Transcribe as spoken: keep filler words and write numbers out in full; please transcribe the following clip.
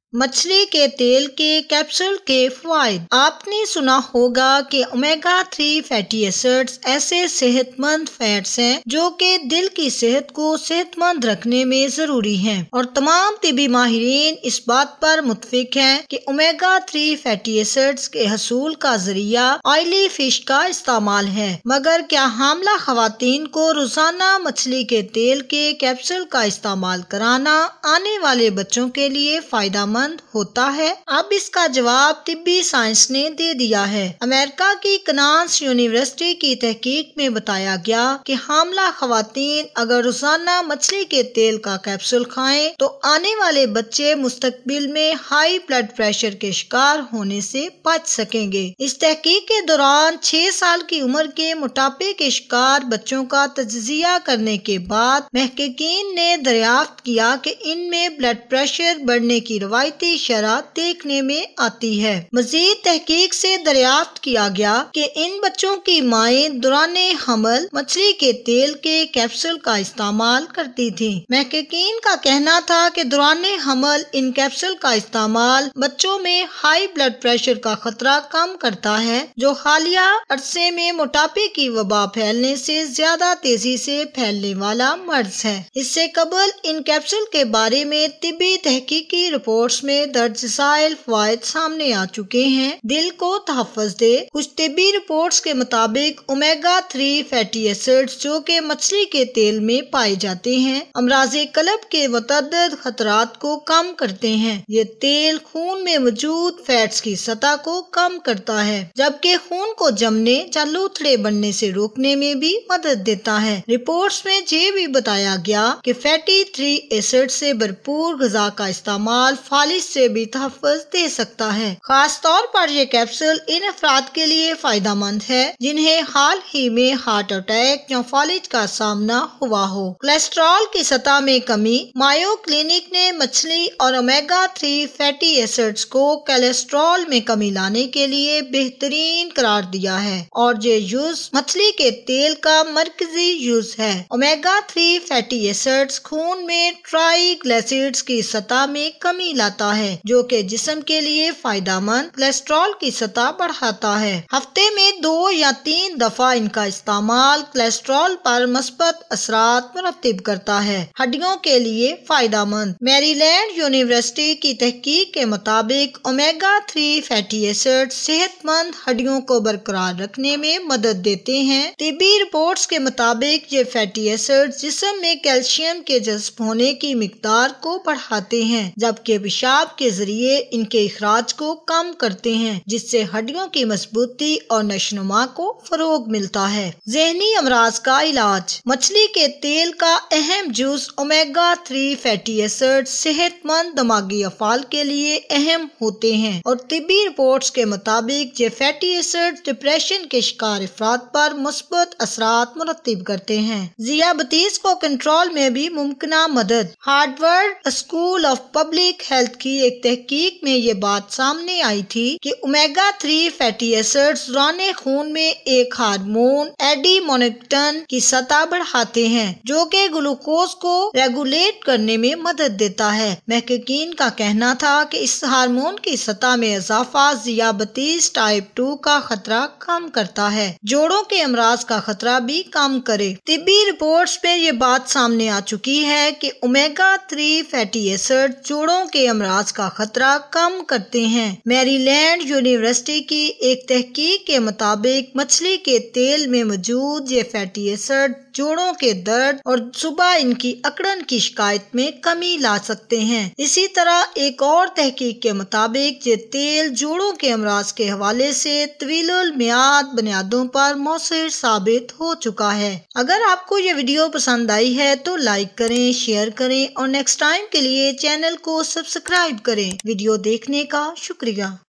मछली के तेल के कैप्सूल के फायदे। आपने सुना होगा कि ओमेगा थ्री फैटी एसिड्स ऐसे सेहतमंद फैट्स हैं जो कि दिल की सेहत को सेहतमंद रखने में जरूरी हैं और तमाम तिबी माहिरीन इस बात पर मुत्फिक हैं कि ओमेगा थ्री फैटी एसिड्स के हसूल का जरिया ऑयली फिश का इस्तेमाल है। मगर क्या हामला खवातीन को रोजाना मछली के तेल के कैप्सूल का इस्तेमाल कराना आने वाले बच्चों के लिए फायदा होता है? अब इसका जवाब तिब्बी साइंस ने दे दिया है। अमेरिका की कनास यूनिवर्सिटी की तहकीक में बताया गया कि हामला खवातीन अगर रोजाना मछली के तेल का कैप्सूल खाएं तो आने वाले बच्चे मुस्तकबिल में हाई ब्लड प्रेशर के शिकार होने से बच सकेंगे। इस तहकीक के दौरान छह साल की उम्र के मोटापे के शिकार बच्चों का तज्जिया करने के बाद महकीकीन ने दरियाफ्त किया कि इनमें ब्लड प्रेशर बढ़ने की रवायती शरह देखने में आती है। मजीद तहकीक से दरियाफ्त किया गया कि इन बच्चों की माएं दौराने हमल मछली के तेल के कैप्सूल का इस्तेमाल करती थीं। महकीकीन का कहना था कि दौराने हमल इन कैप्सूल का इस्तेमाल बच्चों में हाई ब्लड प्रेशर का खतरा कम करता है जो हालिया अरसे में मोटापे की वबा फैलने से ज्यादा तेजी से फैलने वाला मर्ज है। इससे कबल इन कैप्सूल के बारे में तिब्बी तहकीकी रिपोर्ट्स में दर्ज ज़ाइल फ़वाइद सामने आ चुके हैं। दिल को तहफ़्फ़ुज़ दे। कुछ तिब्बी रिपोर्ट्स के मुताबिक ओमेगा थ्री फैटी एसिड्स जो कि मछली के तेल में पाए जाते हैं अमराज़े कल्ब के मुतअद्दिद खतरात को कम करते हैं। ये तेल खून में मौजूद फैट्स की सतह को कम करता है जबकि खून को जमने या लूथड़े बनने से रोकने में भी मदद देता है। रिपोर्ट्स में ये भी बताया गया कि फैटी थ्री एसिड से भरपूर ग़िज़ा का इस्तेमाल फालिज से भी तहफ़्फ़ुज़ दे सकता है। खास तौर पर ये कैप्सूल इन अफराद के लिए फायदा मंद है जिन्हें हाल ही में हार्ट अटैक या फालिज का सामना हुआ हो। कोलेस्ट्रॉल की सतह में कमी। मायो क्लिनिक ने मछली और ओमेगा थ्री फैटी एसिड्स को कोलेस्ट्रॉल में कमी लाने के लिए बेहतरीन करार दिया है और ये यूज मछली के तेल का मरकजी यूज है। ओमेगा थ्री फैटी एसिड्स खून में ट्राइग्लिसराइड्स की सतह में कमी लाता है जो कि जिस्म के लिए फायदेमंद कोलेस्ट्रॉल की सतह बढ़ाता है। हफ्ते में दो या तीन दफा इनका इस्तेमाल कोलेस्ट्रॉल पर मुस्बत असरात मुरत्तिब करता है। हड्डियों के लिए फायदेमंद। मैरीलैंड यूनिवर्सिटी की तहकीक के मुताबिक ओमेगा थ्री फैटी एसिड सेहतमंद हड्डियों को बरकरार रखने में मदद देते हैं। तिब्बी रिपोर्ट्स के मुताबिक ये फैटी एसिड जिस्म में कैल्शियम के जज्ब होने की मिकदार को बढ़ाते हैं जबकि पेशाब के जरिए इनके इखराज को कम करते हैं जिससे हड्डियों की मजबूती और नशोनुमा को फरोग मिलता है। ज़हनी अमराज का इलाज। मछली के तेल का अहम जूस ओमेगा थ्री फैटी एसिड सेहतमंद दिमागी अफाल के लिए अहम होते हैं और तिब्बी रिपोर्ट्स के मुताबिक ये फैटी एसिड डिप्रेशन के शिकार अफराद पर मुस्बत असरात मुरत्तिब करते हैं। ज़ियाबतीस को कंट्रोल में भी मुमकिना मदद। Harvard School of Public Health की एक तहकीक में ये बात सामने आई थी कि ओमेगा थ्री फैटी एसिड्स दौराने खून में एक हार्मोन एडिनोसिन की सतह बढ़ाते हैं जो कि ग्लूकोज को रेगुलेट करने में मदद देता है। महकीकीन का कहना था कि इस हार्मोन की सतह में इजाफा ज़ियाबतीस टाइप टू का खतरा कम करता है, जोड़ों के अमराज का खतरा भी कम करे। तिब्बी रिपोर्ट्स में ये बात सामने आ चुकी है कि ओमेगा थ्री फैटी एसिड जोड़ों के अमराज का खतरा कम करते हैं। मैरीलैंड यूनिवर्सिटी की एक तहकीक के मुताबिक मछली के तेल में मौजूद ये फैटी एसिड जोड़ों के दर्द और सुबह इनकी अकड़न की शिकायत में कमी ला सकते हैं। इसी तरह एक और तहकीक के मुताबिक ये तेल जोड़ों के अमराज के हवाले से तवीलुल मियाद बुनियादों पर मौसर साबित हो चुका है। अगर आपको ये वीडियो पसंद आई है तो लाइक करें, शेयर करें और नेक्स्ट टाइम के लिए चैनल को सब्सक्राइब करें। वीडियो देखने का शुक्रिया।